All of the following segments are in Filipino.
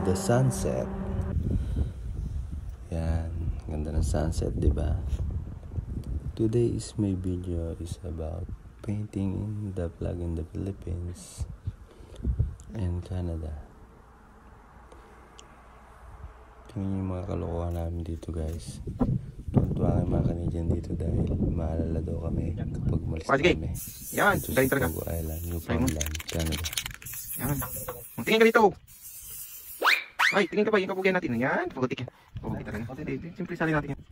the sunset. Yan, ganda ng sunset, diba? Today's my video is about painting in the flag in the Philippines and Canada. Tingnan yung mga kalokohan namin dito, guys. Tuwan-tuwa ang mga Canadian dito dahil maalala daw kami kapag malis kami. Yan, galing talaga. Togo Island, Newfoundland, Canada. Yan. Tingin ka dito. Ay, tingin ka ba? Yung kapugyan natin. Yan, pagutik yan. Pagutik talaga. Siyempre sali natin yan.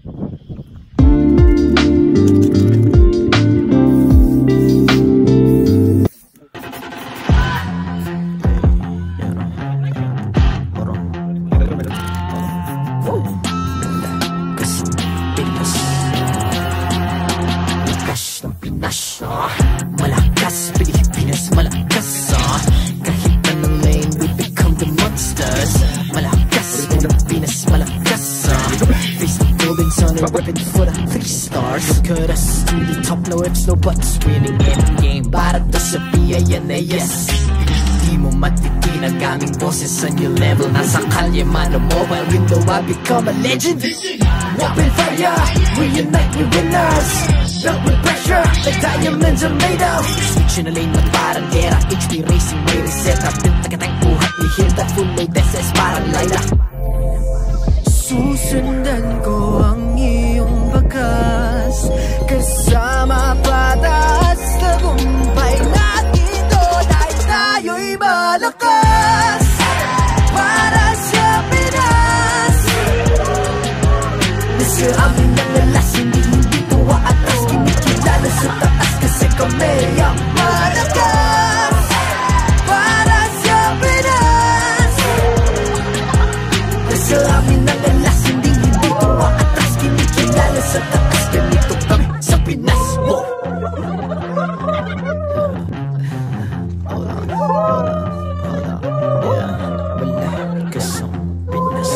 Pinas, malakas, Pilipinas, malakas, kahit anong lane, we become the monsters. Malakas, Pilipinas, malakas, face the golden sun and weapon for the 3 stars. Look at us, to the top, no ifs, no buts, winning any game, para to sa PIN na yes. Di mo matitin ang aming boses sa new level. Nasa kalye man o mobile window, I become a legend. Open fire, reunite with winners. Built with pressure, like diamonds are made of. Switching a lane, parang gera. HP racing, may reset. Pintagatang buhat, ihil that full load SS, parang Laila. Susundan ko ang iyong bakas, kasama patas, tagumpay natin to, dahil tayo'y malakas. Para sa Pinas, nasa amin ang alas, hindi tuwa atas, kinikilala sa taas kasi kami ang malakas. Para sa Pinas, nasa amin ang alas, hindi tuwa atas, kinikilala sa taas, ganito kami sa Pinas. Whoa. Hold on. Yeah, malakas ang Pinas.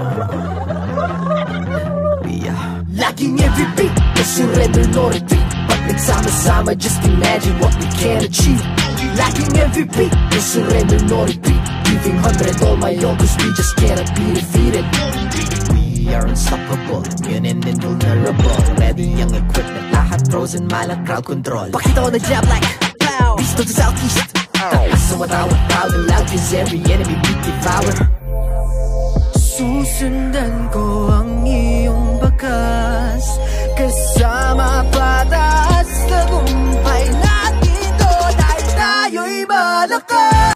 Laging every beat, no surrender, no retreat. Pag nagsama-sama, just imagine what we can achieve. Laging every beat, no surrender, no retreat. Giving 100 all my own, cause we just cannot be defeated. We are unstoppable, yun and invulnerable. Ready ang equipment, lahat frozen, malang crowd control. Pakita ko na jab like pow, east to the southeast. Taas sa matawag, proud and loud, cause every enemy we devour. Susundan ko ang iyong bakas, kasama patas, tagumpay natin to, dahil tayo'y malakas.